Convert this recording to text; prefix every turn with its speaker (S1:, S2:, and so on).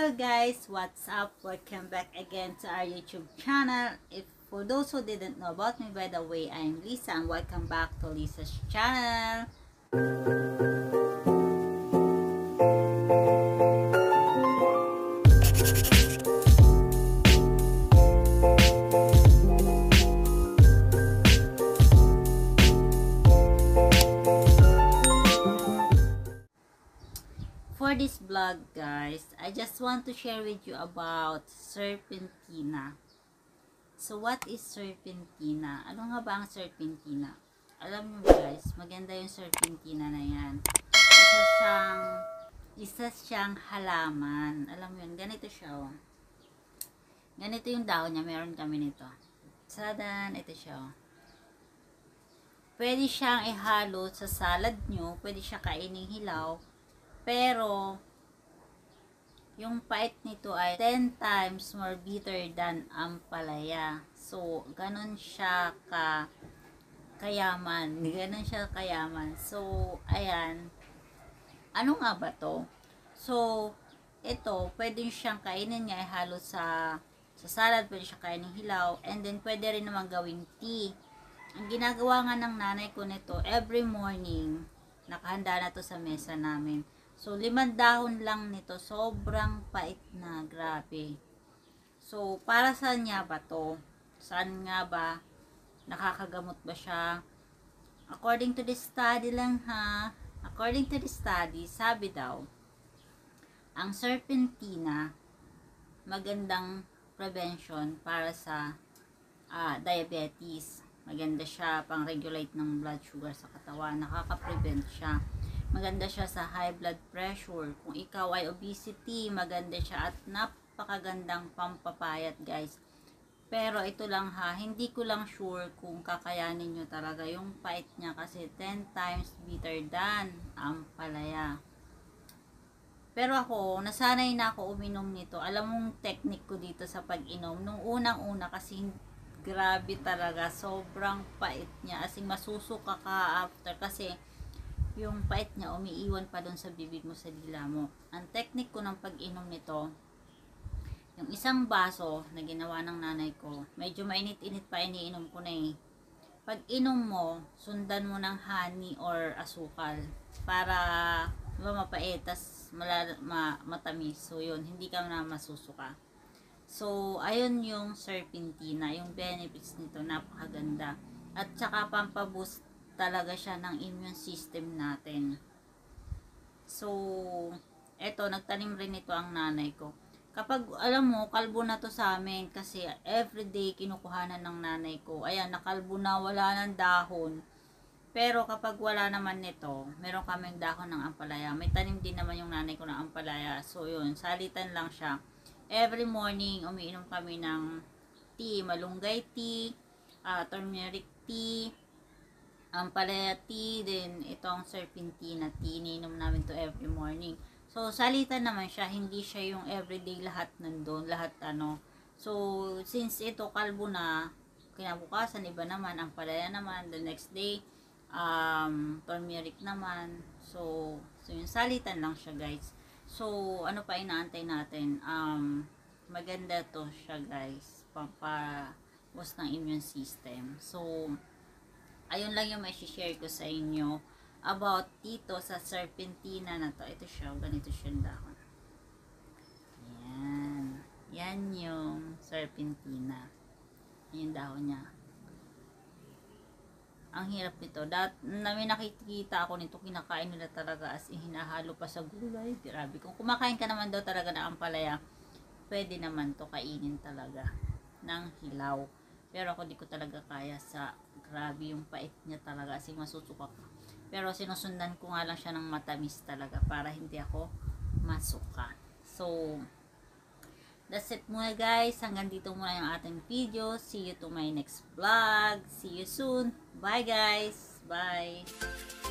S1: Hello guys, what's up? Welcome back again to our YouTube channel. If for those who didn't know about me, by the way, I'm Lisa and welcome back to Lisa's channel. For this vlog guys, I just want to share with you about serpentina. So what is serpentina? Ano nga ba ang serpentina? Alam niyo guys, maganda yung serpentina na yan. Isa siyang halaman. Alam mo yun, ganito siya oh. Ganito yung dahon niya, meron kami nito. Sadan, ito siya oh. Pwede siyang ihalo sa salad nyo, pwede siya kaining hilaw. Pero, yung pait nito ay 10 times more bitter than ampalaya. So, ganun siya kayaman. Ganun siya kayaman. So, ayan. Ano nga ba to? So, ito, pwede siyang kainin niya, ihalo sa salad, pwede siya kainin hilaw, and then pwede rin naman gawing tea. Ang ginagawa nga ng nanay ko nito, every morning, nakahanda na to sa mesa namin. So, 5 dahon lang nito. Sobrang pait na. Grabe. So, para saan nga ba to? Saan nga ba? Nakakagamot ba siya? According to the study lang ha. According to the study, sabi daw, ang serpentina, magandang prevention para sa diabetes. Maganda siya pang-regulate ng blood sugar sa katawan. Nakaka-prevent siya. Maganda siya sa high blood pressure. Kung ikaw ay obesity, maganda siya at napakagandang pampapayat guys. Pero ito lang ha, hindi ko lang sure kung kakayanin nyo talaga yung pait niya kasi 10 times bitter than ampalaya. Pero ako, nasanay na ako uminom nito. Alam mong technique ko dito sa pag-inom. Nung unang-una kasi grabe talaga, sobrang pait niya. As in, masusuka ka after kasi yung pait niya umiiwan pa doon sa bibig mo, sa dila mo. Ang technique ko ng pag-inom nito, yung isang baso na ginawa ng nanay ko, medyo mainit-init pa, iniinom ko na eh. Pag inom mo, sundan mo ng honey or asukal para mapait, tas matamis. So yun, hindi ka na masusuka. So ayun yung serpentina, yung benefits nito, napakaganda. At saka pampaboost talaga siya ng immune system natin. So, eto, nagtanim rin ito ang nanay ko. Kapag, alam mo, kalbo na to sa amin kasi everyday kinukuhanan ng nanay ko. Ayan, nakalbo na, wala ng dahon. Pero kapag wala naman nito, meron kaming dahon ng ampalaya. May tanim din naman yung nanay ko ng ampalaya. So, yun, salitan lang siya. Every morning, umiinom kami ng tea, malunggay tea, turmeric tea, ampalaya tea, then itong serpentina tea, ininom namin to every morning. So, salitan naman siya, hindi siya yung everyday lahat nandun, lahat ano. So, since ito kalbo na, kinabukasan, iba naman, ampalaya naman, the next day, turmeric naman. So yung salitan lang siya guys. So, ano pa inaantay natin? Maganda to siya guys, pampaboost ng immune system. So, ayun lang yung may share ko sa inyo about dito sa serpentina na to. Ito siya, ganito siya dahon. Yan. Yan yung serpentina. Yung dahon niya. Ang hirap nito. May nakikita ako nito, kinakain nila talaga as in, hinahalo pa sa gulay. Grabe. Kung kumakain ka naman daw talaga ng ampalaya, pwede naman to kainin talaga ng hilaw. Pero ako di ko talaga kaya sa grabe yung pait niya talaga kasi masusuka ka. Pero sinusundan ko nga lang siya ng matamis talaga para hindi ako masuka. So, that's it muna guys. Hanggang dito muna yung ating video. See you to my next vlog. See you soon. Bye guys. Bye.